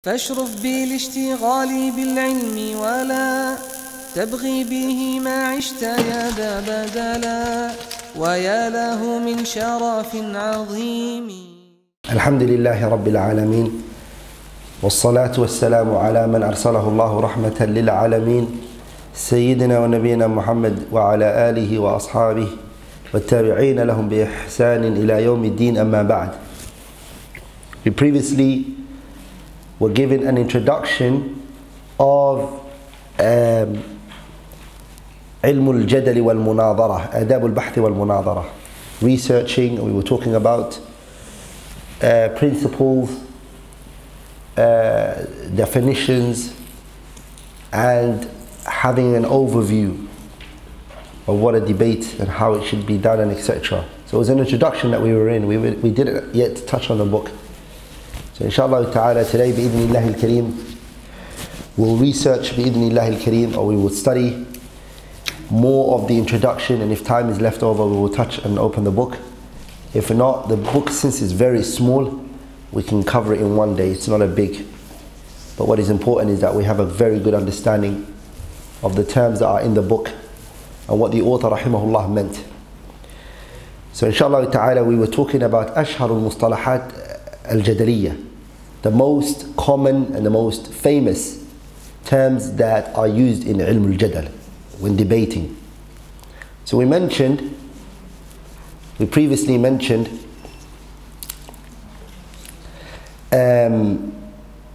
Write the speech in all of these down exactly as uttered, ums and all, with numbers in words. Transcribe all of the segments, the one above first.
فاشرف بالاشتغال بالعلم ولا تبغي به ما عشت يا ذا بدلا ويا له من شرف عظيم. الحمد لله رب العالمين والصلاة والسلام على من أرسله الله رحمة للعالمين سيدنا ونبينا محمد وعلى آله وأصحابه والتابعين لهم بإحسان إلى يوم الدين أما بعد. We previously were given an introduction of um, علم الجدل والمناظرة آداب البحث والمناظرة, researching, and we were talking about uh, principles, uh, definitions, and having an overview of what a debate and how it should be done, and et cetera. So it was an introduction that we were in. We, we didn't yet touch on the book. So inshallah ta'ala today, bi'idhnillah al-kareem, we'll research bi'idhnillah al-kareem, or we will study more of the introduction, and if time is left over we will touch and open the book. If not, the book, since it's very small, we can cover it in one day. It's not a big, but what is important is that we have a very good understanding of the terms that are in the book and what the author rahimahullah meant. So inshallah ta'ala we were talking about أشهر المصطلحات الجدلية, the most common and the most famous terms that are used in علم الجدل when debating. So we mentioned, we previously mentioned um,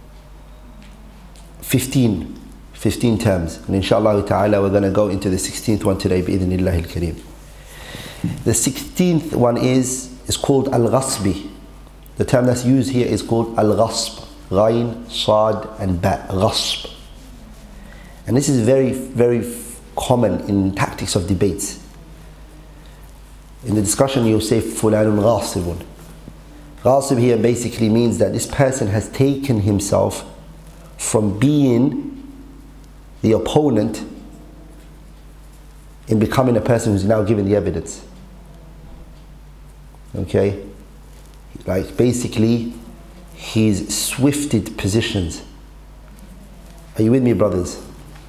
fifteen, fifteen terms, and inshallah ta'ala we're going to go into the sixteenth one today bi'idhnillah al-kareem. The sixteenth one is, is called al-ghasbi. The term that's used here is called al-ghasb, ghayn, sad and ba, ghasb. And this is very, very common in tactics of debates. In the discussion you'll say fulanun ghasibun. Ghasib here basically means that this person has taken himself from being the opponent in becoming a person who's now given the evidence. Okay? Like basically he's swifted positions. Are you with me, brothers?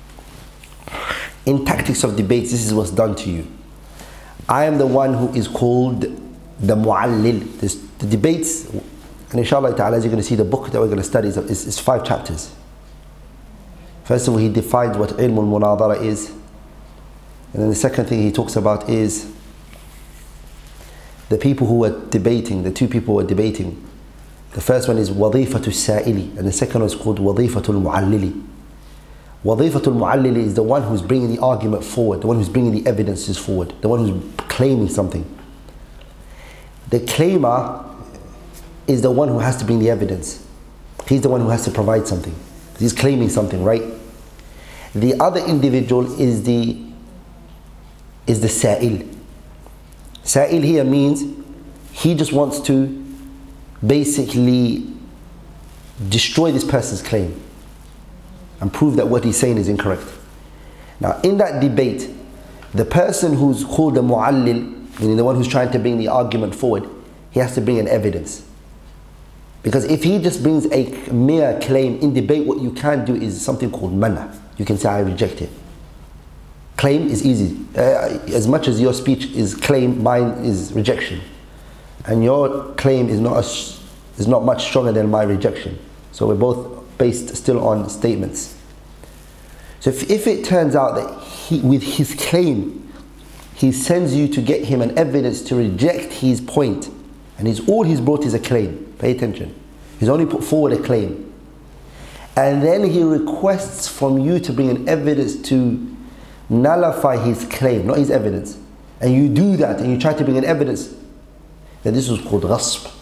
In tactics of debates, this is what's done to you. I am the one who is called the mu'allil. This, the debates, and inshallah ta'ala, as you're going to see, the book that we're going to study is, is, is five chapters. First of all, he defines what ilm al-munadara is. And then the second thing he talks about is the people who are debating, the two people who are debating. The first one is wadifatu sa'ili, and the second one is called wadifatu al-mu'allili. Wadifatu al-mu'allili is the one who's bringing the argument forward, the one who's bringing the evidences forward, the one who's claiming something. The claimer is the one who has to bring the evidence. He's the one who has to provide something. He's claiming something, right? The other individual is the is the sa'il. Sa'il here means he just wants to basically destroy this person's claim and prove that what he's saying is incorrect. Now in that debate, the person who's called the mu'allil, meaning the one who's trying to bring the argument forward, he has to bring an evidence. Because if he just brings a mere claim in debate, what you can do is something called mana. You can say, I reject it. Claim is easy. Uh, as much as your speech is claim, mine is rejection. And your claim is not, a, is not much stronger than my rejection. So we're both based still on statements. So if, if it turns out that he, with his claim, he sends you to get him an evidence to reject his point, and he's, all he's brought is a claim, pay attention. He's only put forward a claim. And then he requests from you to bring an evidence to nullify his claim, not his evidence. And you do that, and you try to bring an evidence, then this is called ghasb.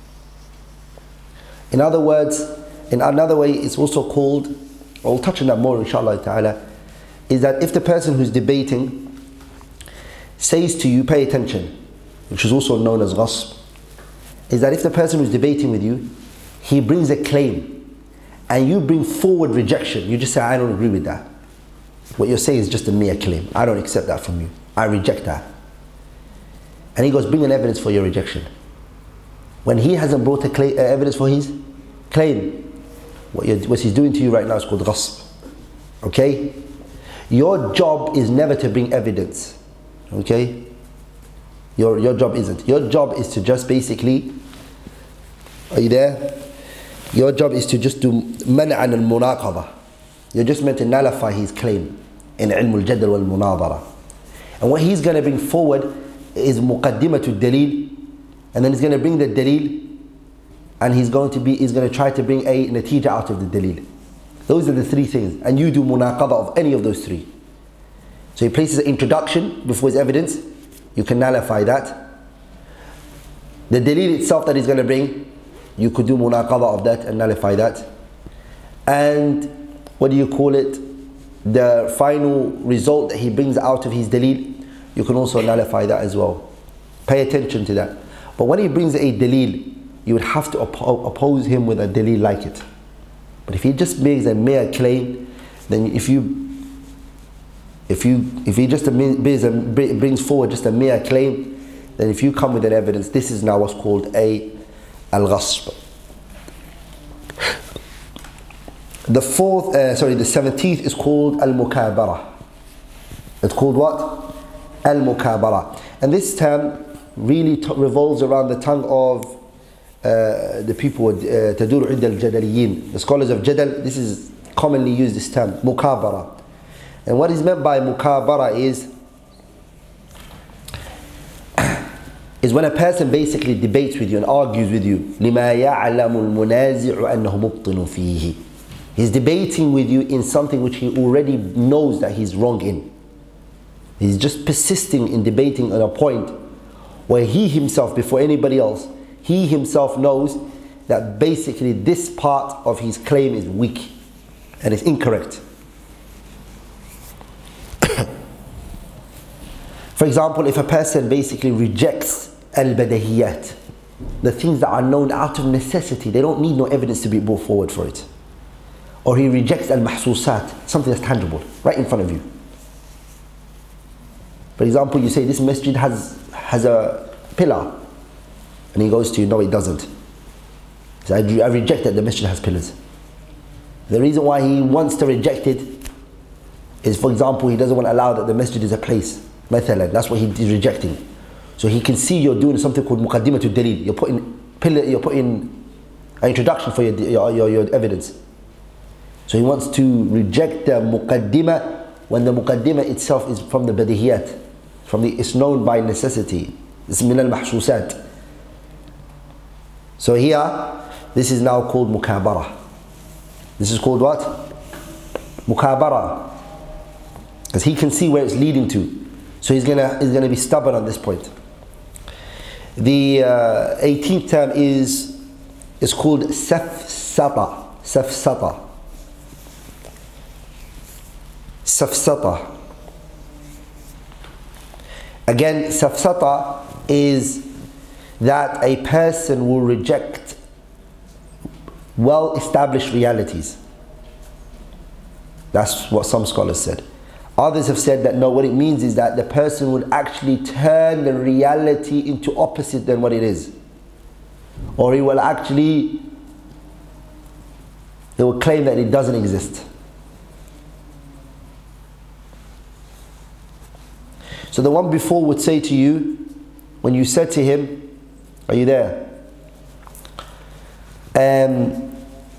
In other words, in another way, it's also called, we'll touch on that more inshallah ta'ala, is that if the person who's debating says to you, pay attention, which is also known as ghasb, is that if the person who's debating with you, he brings a claim, and you bring forward rejection, you just say, I don't agree with that. What you're saying is just a mere claim. I don't accept that from you. I reject that. And he goes, bring an evidence for your rejection. When he hasn't brought a claim, uh, evidence for his claim, What, you're, what he's doing to you right now is called ghasb. Okay? Your job is never to bring evidence. Okay? Your, your job isn't. Your job is to just basically, are you there? Your job is to just do man'an al-munaqadha. You're just meant to nullify his claim in ilm al-jadal wal-munadara. And what he's going to bring forward is muqaddimatu dalil, and then he's going to bring the dalil, and he's going to be he's going to try to bring a natija out of the dalil. Those are the three things, and you do munaqadha of any of those three. So he places an introduction before his evidence, you can nullify that. The dalil itself that he's going to bring, you could do munaqadha of that and nullify that. And what do you call it? The final result that he brings out of his dalil, you can also nullify that as well. Pay attention to that. But when he brings a dalil, you would have to oppo oppose him with a dalil like it. But if he just makes a mere claim, then if you if you if he just brings forward just a mere claim, then if you come with an evidence, this is now what's called a al-ghasb. The fourth, uh, sorry, the seventeenth is called al-mukabara. It's called what? Al-mukabara. And this term really revolves around the tongue of uh, the people, tadur inda al-jadaliyin, the scholars of jadal. This is commonly used, this term, mukabara. And what is meant by mukabara is is when a person basically debates with you and argues with you. لِمَا يَعْلَمُ الْمُنَازِعُ أَنَّهُ مُبْطِنٌ فِيهِ. He's debating with you in something which he already knows that he's wrong in. He's just persisting in debating on a point where he himself, before anybody else, he himself knows that basically this part of his claim is weak and is incorrect. For example, if a person basically rejects al-badahiyat, the things that are known out of necessity, they don't need no evidence to be brought forward for it. Or he rejects al-mahsusat, something that's tangible, right in front of you. For example, you say this masjid has, has a pillar, and he goes to you, no it doesn't. He says, I, I reject that the masjid has pillars. The reason why he wants to reject it is, for example, he doesn't want to allow that the masjid is a place. Mathalan, that's what he's rejecting. So he can see you're doing something called muqaddimatu dalil. You're putting pillar, you're putting an introduction for your, your, your, your evidence. So he wants to reject the muqaddimah when the muqaddimah itself is from the badihiyat, from the, it's known by necessity. It's min al-mahsusat. So here, this is now called mukabara. This is called what? Mukabara. Because he can see where it's leading to. So he's gonna he's gonna be stubborn on this point. The uh, eighteenth term is is called safsata. Safsata. Safsata. Again, safsata is that a person will reject well-established realities. That's what some scholars said. Others have said that no, what it means is that the person would actually turn the reality into opposite than what it is. Or he will actually, they will claim that it doesn't exist. So the one before would say to you, when you said to him, are you there? Um,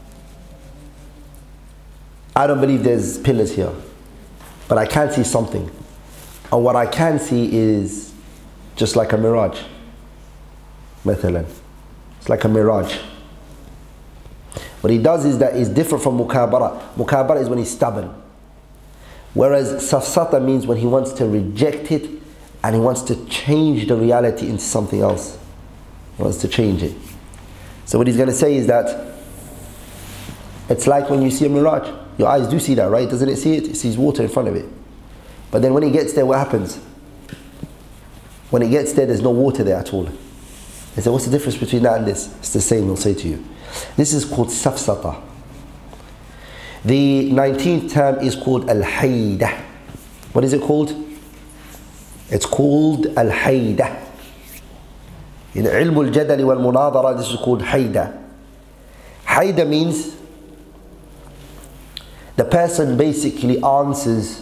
I don't believe there's pillars here, but I can see something. And what I can see is just like a mirage. Mathalan. It's like a mirage. What he does is that is different from mukabara. Mukabara is when he's stubborn. Whereas safsata means when he wants to reject it and he wants to change the reality into something else. He wants to change it. So what he's going to say is that it's like when you see a mirage. Your eyes do see that, right? Doesn't it see it? It sees water in front of it. But then when it gets there, what happens? When it gets there, there's no water there at all. They say, what's the difference between that and this? It's the same, they'll say to you. This is called safsata. The nineteenth term is called al-haydah. What is it called? It's called al-haydah. In ilm al-jadal wal-munadara, this is called haydah. Haydah means the person basically answers,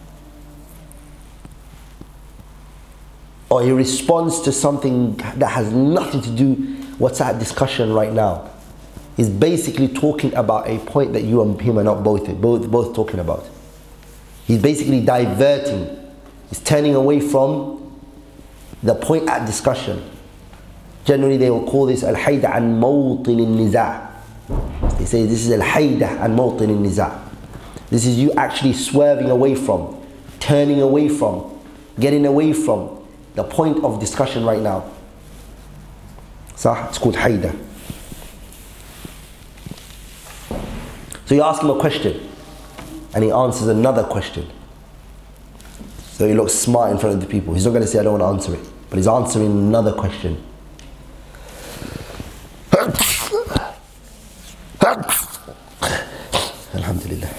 or he responds to something that has nothing to do what's at discussion right now. He's basically talking about a point that you and him are not both both both talking about. He's basically diverting. He's turning away from the point at discussion. Generally, they will call this al-hayda an mawtin al-niza'. They say this is al-hayda an mawtin al-niza'. This is you actually swerving away from, turning away from, getting away from the point of discussion right now. So it's called hayda. So you ask him a question and he answers another question. So he looks smart in front of the people. He's not going to say I don't want to answer it, but he's answering another question. Alhamdulillah.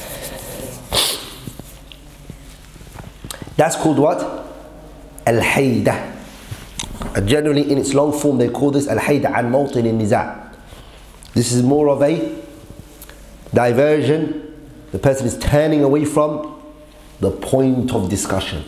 That's called what? Al-hayda. Generally in its long form they call this al-hayda an mawtin al-niza'. This is more of a diversion. The person is turning away from the point of discussion.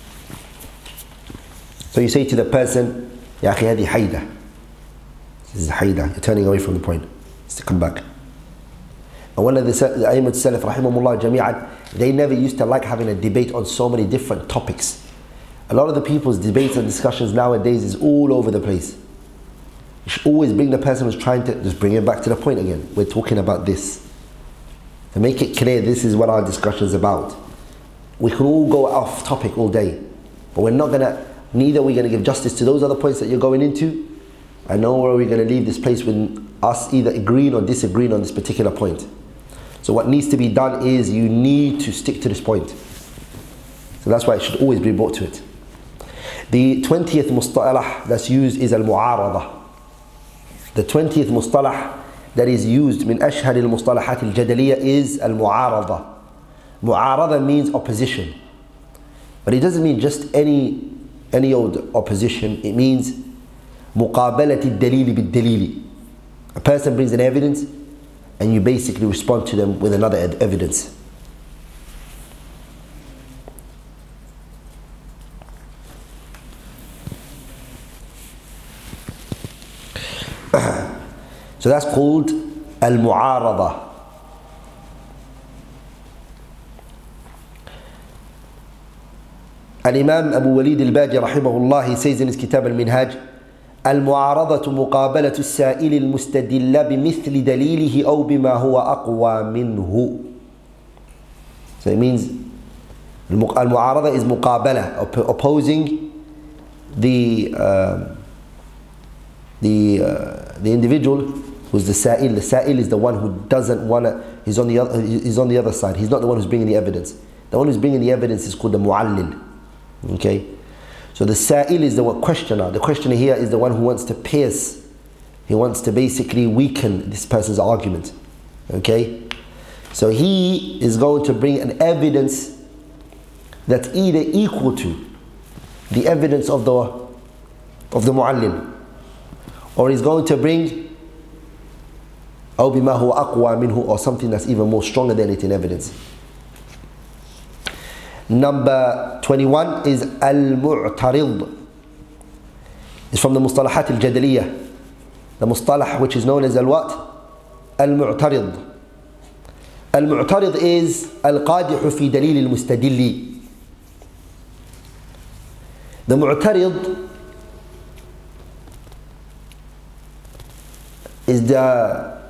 So you say to the person, Ya akhi hadi hayda. This is hayda. You're turning away from the point. It's to come back. And one of the Aymat Salaf rahimahumullah jami'an, they never used to like having a debate on so many different topics. A lot of the people's debates and discussions nowadays is all over the place. You should always bring the person who's trying to, just bring it back to the point again. We're talking about this. To make it clear, this is what our discussion is about. We can all go off topic all day, but we're not gonna, neither are we gonna give justice to those other points that you're going into, and nor are we gonna leave this place with us either agreeing or disagreeing on this particular point. So what needs to be done is you need to stick to this point. So that's why it should always be brought to it. The twentieth mustalah that's used is al-mu'arada. The twentieth mustalah that is used min ashhar al-mustalahat al-jadaliyya is al-mu'arada. Mu'arada means opposition. But it doesn't mean just any any old opposition. It means muqabalat al-dalil bil-dalil. A person brings an evidence and you basically respond to them with another ed evidence. So that's called al-mu'arada. Al-Imam Abu Walid al-Baji rahimahullah, he says in his kitab al-Minhaj, المعارضة مقابلة السائل المستدل بمثل دليله أو بما هو أقوى منه. So it means المعارضة is مقابلة, opposing the uh, the uh, the individual who's the sa'il. The sa'il is the one who doesn't want to, he's on the other, he's on the other side. He's not the one who's bringing the evidence. The one who's bringing the evidence is called the mu'allil. Okay? So the sa'il is the questioner. The questioner here is the one who wants to pierce. He wants to basically weaken this person's argument. Okay? So he is going to bring an evidence that's either equal to the evidence of the of the mu'allil, or he's going to bring أو بما هو أقوى منه, or something that's even more stronger than it in evidence. Number twenty-one is al-mu'tarid. It's from the mustalahat al-jadaliyah. The mustalah which is known as al-what? Al-mu'tarid. Al-mu'tarid is al-qadihu fi dalil al-mustadilli. The mu'tarid is the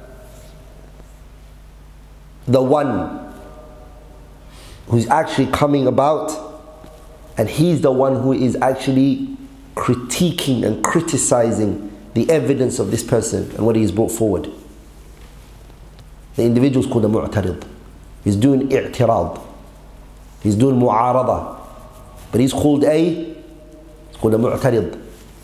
the one who's actually coming about, and he's the one who is actually critiquing and criticizing the evidence of this person and what he has brought forward. The individual is called a mu'tarid. He's doing i'tirad. He's doing mu'arada. But he's called a, it's called a mu'tarid.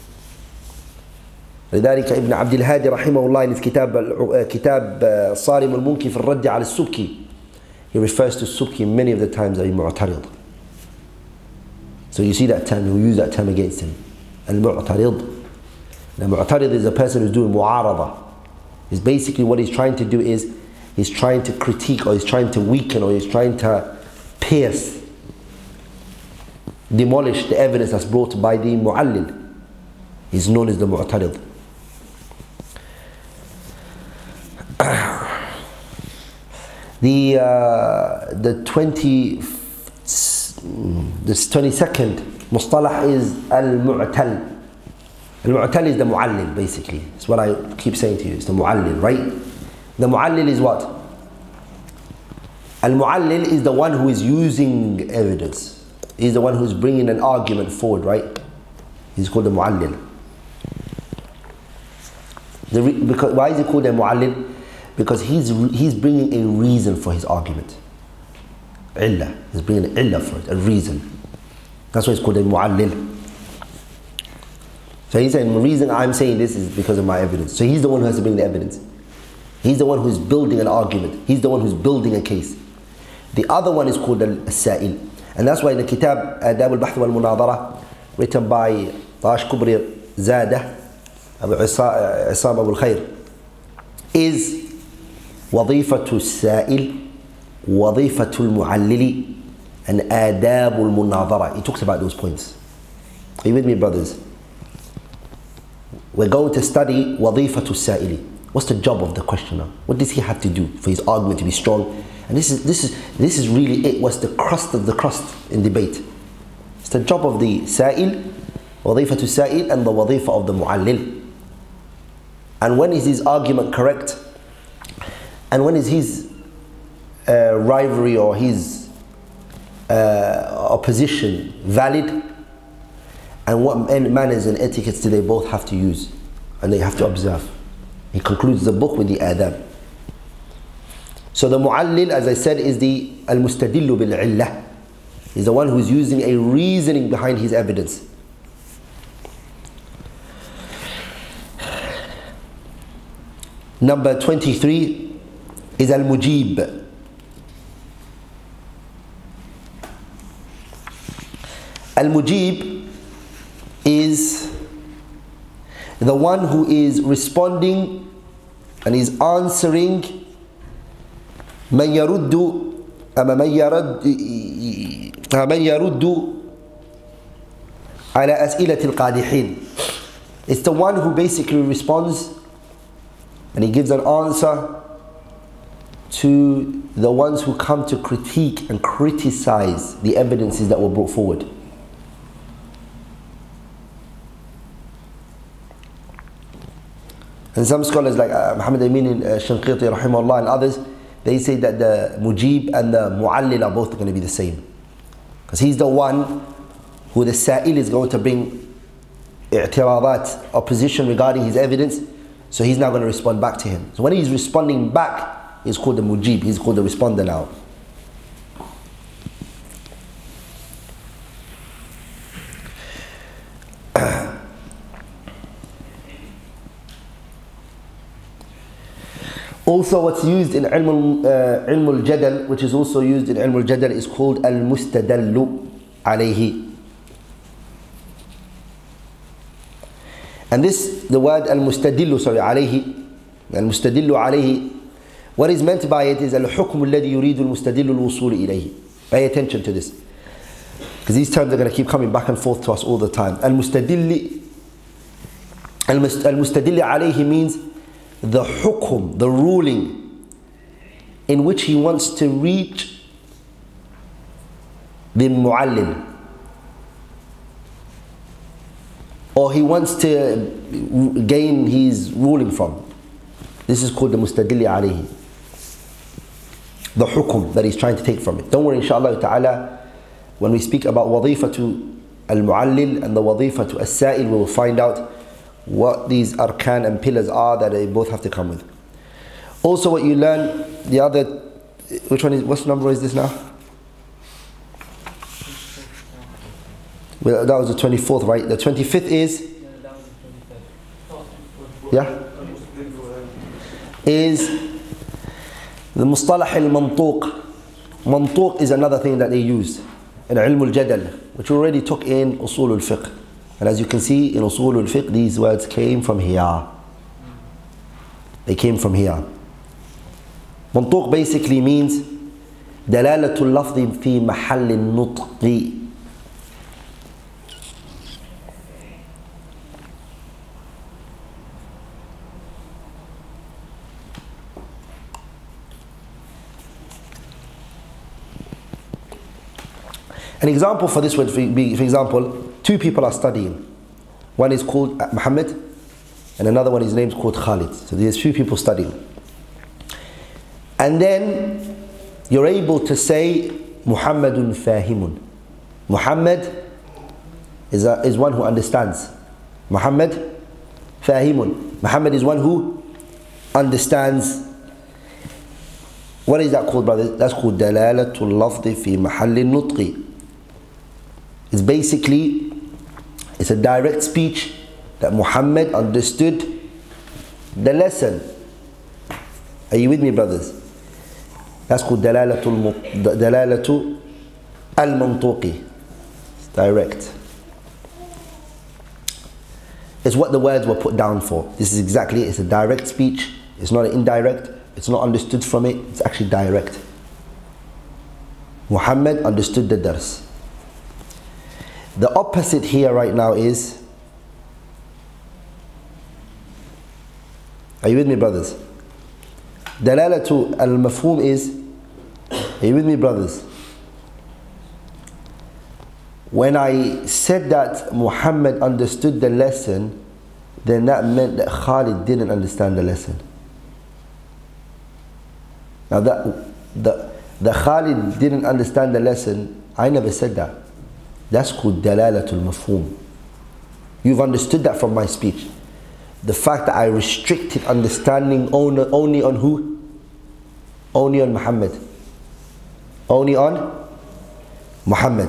لذلك ابن عبد الهادي رحمه الله in his كتاب كتاب صارم المنكي في الرد على السبكي, he refers to Subki many of the times as mu'tarid. So you see that term, you use that term against him. Al-mu'tarid. The mu'tarid is a person who's doing mu'arada. Is basically what he's trying to do is he's trying to critique, or he's trying to weaken, or he's trying to pierce, demolish the evidence that's brought by the mu'allil. He's known as the mu'tarid. The uh, the twenty this twenty-second mustalah is al-mu'tal. Al-mu'tal is the mu'allil, basically. It's what I keep saying to you. It's the mu'allil, right? The mu'allil is what? Al-mu'allil is the one who is using evidence. He's the one who's bringing an argument forward, right? He's called the mu'allil. The re because, why is he called a mu'allil? Because he's, he's bringing a reason for his argument. Illah. He's bringing an illah for it, a reason. That's why it's called a mu'allil. So he's saying, the reason I'm saying this is because of my evidence. So he's the one who has to bring the evidence. He's the one who's building an argument. He's the one who's building a case. The other one is called al-sa'il. And that's why in the kitab, Adab al-Bahth wal-Munadara, written by Tash Kubri Zadah, Abu Isam Abu al-Khair, is وظيفة السائل, وظيفة المعلل, and آداب المناظرة. He talks about those points. Are you with me, brothers? We're going to study وظيفة السائل. What's the job of the questioner? What does he have to do for his argument to be strong? And this is this is this is really it. What's the crust of the crust in debate? It's the job of the sa'il, وظيفة السائل, and the وظيفة of the mu'allil. And when is his argument correct? And when is his uh, rivalry or his uh, opposition valid? And what manners and etiquettes do they both have to use and they have to observe? He concludes the book with the adab. So the mu'allil, as I said, is the al-mustadillu bil-illah. He's the one who's using a reasoning behind his evidence. Number twenty-three is al-mujib. Al-mujib is the one who is responding and is answering man yaruddu ama man yarad man yaruddu ala as'ilati al-qadihin. It's the one who basically responds and he gives an answer to the ones who come to critique and criticize the evidences that were brought forward. And some scholars like uh, Muhammad Amin uh, Shanqiti rahimahullah and others, they say that the mujib and the mu'allil are both going to be the same. Because he's the one who the sa'il is going to bring i'tiradat, opposition regarding his evidence, so he's now going to respond back to him. So when he's responding back, he's called the mujib, he's called the responder now. Also, what's used in ilm uh, al-jadal, which is also used in ilm al-jadal, is called al-mustadallu alayhi. And this, the word al-mustadillu, sorry, alayhi, al-mustadillu alayhi, what is meant by it is al-hukm alladhi yuridu al-mustadillu al-wusul ilayhi. Pay attention to this, because these terms are going to keep coming back and forth to us all the time. Al-mustadilli, al-mustadilli alayhi means the hukum, the ruling in which he wants to reach the mu'allil, or he wants to gain his ruling from. This is called the mustadilli alayhi, the hukum that he's trying to take from it. Don't worry, inshallah ta'ala, when we speak about wadifatu al-mu'allil and the wadifatu al-sa'il, we will find out what these arkan and pillars are that they both have to come with. Also, what you learn, the other, which one is, what number is this now? Well, that was the twenty-fourth, right? The twenty-fifth is? Yeah? Is the mustalah al-mantuq. Mantuq is another thing that they use in ilm al-jadal, which we already took in usul al-fiqh. And as you can see in usul al-fiqh, these words came from here. They came from here. منطوق basically means دلالة اللفظ في محل النطق. An example for this would be, for example, two people are studying. One is called Muhammad and another one, his name is called Khalid. So there's two people studying. And then you're able to say Muhammadun fahimun. Muhammad is, a, is one who understands. Muhammad fahimun. Muhammad is one who understands. What is that called, brother? That's called dalalatul lafzi fi mahallin nutqi. It's basically, it's a direct speech that Muhammad understood the lesson. Are you with me, brothers? That's called dalalatul dalalatu al-mantuqi. It's direct. It's what the words were put down for. This is exactly it. It's a direct speech. It's not an indirect. It's not understood from it. It's actually direct. Muhammad understood the dars. The opposite here right now is, are you with me, brothers? Dalalatu al-mafhum is, are you with me, brothers? When I said that Muhammad understood the lesson, then that meant that Khalid didn't understand the lesson. Now that the, the Khalid didn't understand the lesson, I never said that. That's called dalalatul mafhum. You've understood that from my speech. The fact that I restricted understanding only, only on who? Only on Muhammad. Only on Muhammad.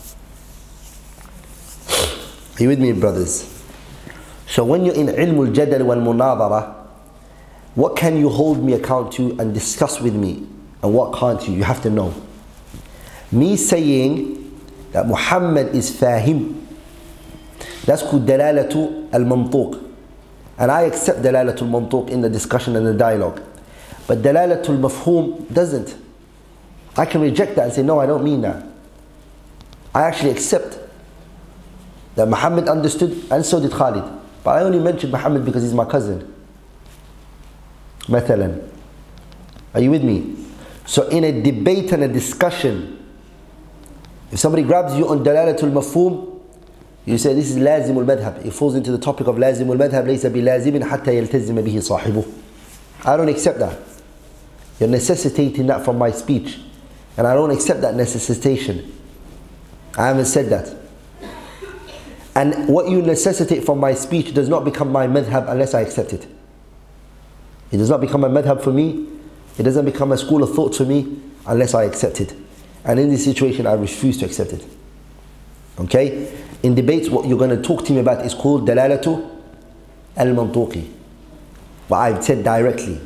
Are you with me, brothers? So when you're in ilm al-jadal wal-munadara, what can you hold me account to and discuss with me? And what can't you? You have to know. Me saying that Muhammad is fahim, that's called dalalatu al-mantuq. And I accept dalalatu al-mantuq in the discussion and the dialogue. But dalalatu al-mafhum doesn't. I can reject that and say, no, I don't mean that. I actually accept that Muhammad understood and so did Khalid. But I only mentioned Muhammad because he's my cousin. Mathalan. Are you with me? So in a debate and a discussion, if somebody grabs you on dalalatul mafhum, you say this is lazimul madhab. It falls into the topic of lazimul madhab, laysa bi lazimin hatta yaltazima bihi sahibuh. I don't accept that. You're necessitating that from my speech. And I don't accept that necessitation. I haven't said that. And what you necessitate from my speech does not become my madhab unless I accept it. It does not become a madhab for me. It doesn't become a school of thought for me unless I accept it. And in this situation, I refuse to accept it. Okay? In debates, what you're going to talk to me about is called dalalatu al-mantuqi. But I've said directly.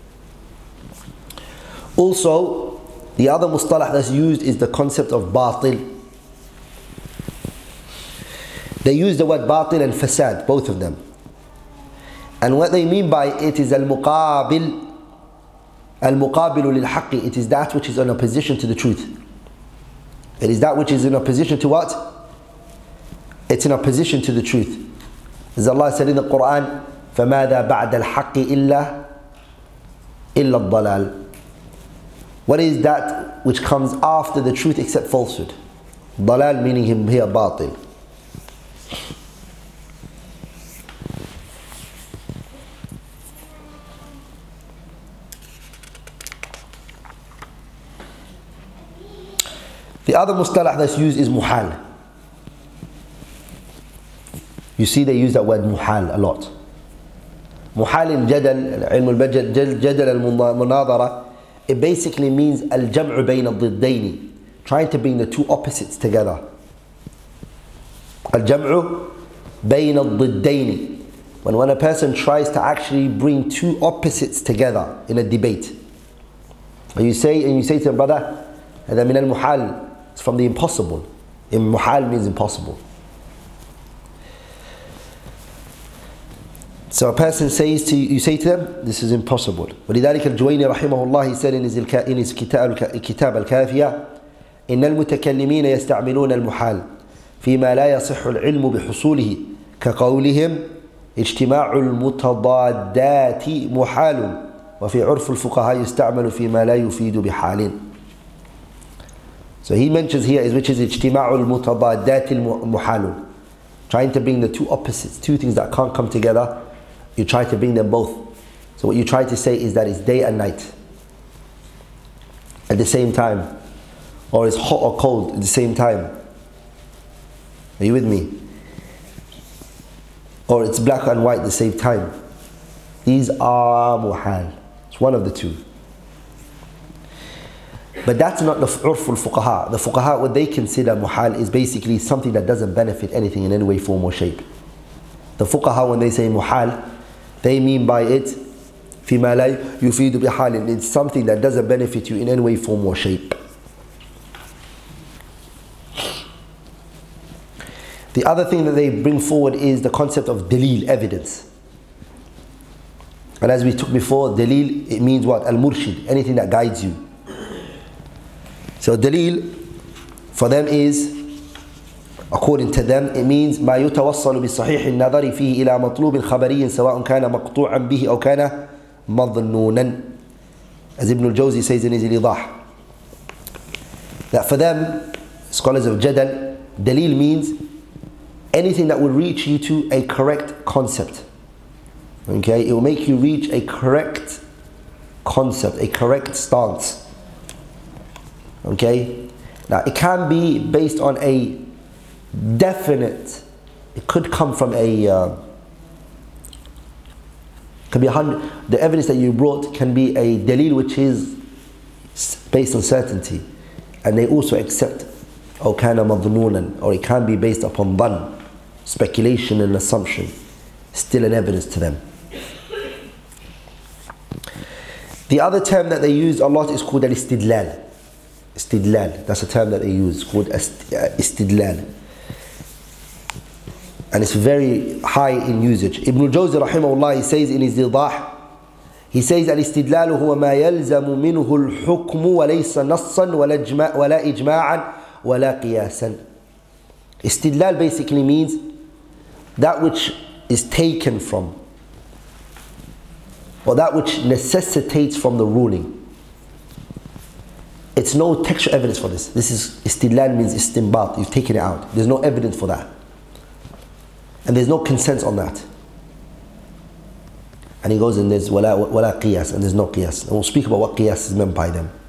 Also, the other mustalah that's used is the concept of batil. They use the word batil and fasad, both of them. And what they mean by it is al-muqabil, al-muqabilu lil-haqqi. It is that which is in opposition to the truth. It is that which is in opposition to what? It's in opposition to the truth. As Allah said in the Quran, فَمَاذَا بَعْدَ الْحَقِّ إِلَّا إِلَّا الضَّلَالِ. What is that which comes after the truth except falsehood? Dalal meaning him here batil. The other mustalah that's used is muhal. You see they use that word muhal a lot. Muhal in jadal, ilm al-jadal al-munadara, it basically means al-jam'u bayna al-diddaini, trying to bring the two opposites together. Al-jam'u bayna al-diddaini, when when a person tries to actually bring two opposites together in a debate. And you say and you say to them, brother, هذا من المحال, it's from the impossible. In muhal means impossible. So a person says to you, you say to them, this is impossible. ولذلك الجويني رحمه الله, he said in his, in his كتاب, كتاب الكافية, إن المتكلمين يستعملون المحال فيما لا يصح العلم بحصوله كقولهم اجتماع المتضادات محال وفي عرف الفقهاء يستعمل فيما لا يفيد بحال. So he mentions here is which is اجتماع المتضادات محال, trying to bring the two opposites, two things that can't come together. You try to bring them both. So what you try to say is that it's day and night at the same time, or it's hot or cold at the same time. Are you with me? Or it's black and white at the same time. These are muhal. It's one of the two. But that's not the urful fuqaha. The fuqaha, what they consider muhal is basically something that doesn't benefit anything in any way, form or shape. The fuqaha, when they say muhal, they mean by it فيما لا يفيد بحال, it's something that doesn't benefit you in any way, form or shape. The other thing that they bring forward is the concept of dalil, evidence. And as we took before, dalil, it means what? Al-murshid, anything that guides you. So dalil for them is, according to them, it means ما يتوصل بصحيح النظر فيه إلى مطلوب خبري سواء كان مقطوعا به أو كان مظنونا. As Ibn al-Jawzi says in his Idah, that for them, scholars of Jadal, dalil means anything that will reach you to a correct concept. Okay, it will make you reach a correct concept, a correct stance. Okay, now it can be based on a definite, it could come from a uh, can be a hundred, the evidence that you brought can be a dalil which is based on certainty, and they also accept أو كان مظنونا, or it can be based upon dhan, speculation and assumption, still an evidence to them. The other term that they use a lot is called al-istidlal. Istidlal, that's a term that they use, called istidlal. And it's very high in usage. Ibn al-Jawzi rahimahullah, he says in his Idah, he says al-istidlal huwa ma yalzamu minhu al-hukmu wa laysa nassan wa la ijma'an wa la qiyasan. Istidlal basically means that which is taken from, or that which necessitates from the ruling. It's no textual evidence for this. This is istidlal, means istinbat, you've taken it out. There's no evidence for that. And there's no consent on that. And he goes and there's wala, wala qiyas, and there's no qiyas. And we'll speak about what qiyas is meant by them.